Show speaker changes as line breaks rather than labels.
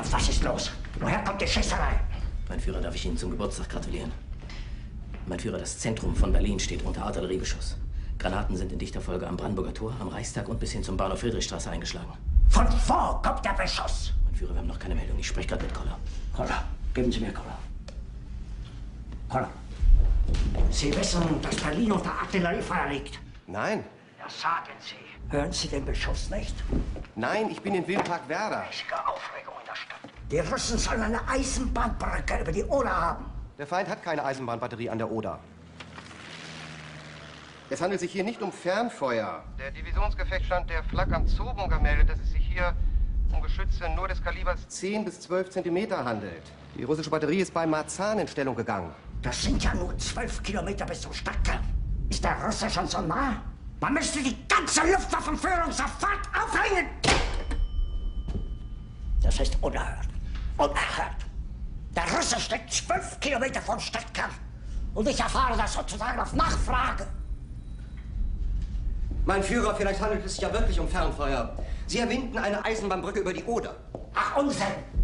Was ist los? Woher kommt die Schießerei?
Mein Führer, darf ich Ihnen zum Geburtstag gratulieren? Mein Führer, das Zentrum von Berlin steht unter Artilleriebeschuss. Granaten sind in dichter Folge am Brandenburger Tor, am Reichstag und bis hin zum Bahnhof Friedrichstraße eingeschlagen.
Von wo kommt der Beschuss?
Mein Führer, wir haben noch keine Meldung. Ich spreche gerade mit Koller.
Koller, geben Sie mir Koller. Koller. Sie wissen, dass Berlin unter Artilleriefeuer liegt?
Nein.
Ja, sagen Sie. Hören Sie den Beschuss nicht?
Nein, ich bin in Wildpark Werder.
Riesige Aufregung in der Stadt. Die Russen sollen eine Eisenbahnbrücke über die Oder haben.
Der Feind hat keine Eisenbahnbatterie an der Oder. Es handelt sich hier nicht um Fernfeuer. Der Divisionsgefechtsstand der Flak am Zoburger meldet, dass es sich hier um Geschütze nur des Kalibers 10 bis 12 Zentimeter handelt. Die russische Batterie ist bei Marzahn in Stellung gegangen.
Das sind ja nur 12 Kilometer bis zum Stadtkern. Ist der Russe schon so nah? Man müsste die ganze Luftwaffenführung sofort aufhängen! Das ist unerhört. Unerhört. Der Russe steckt 12 Kilometer vom Stadtkern. Und ich erfahre das sozusagen auf Nachfrage.
Mein Führer, vielleicht handelt es sich ja wirklich um Fernfeuer. Sie erwinden eine Eisenbahnbrücke über die Oder.
Ach, Unsinn!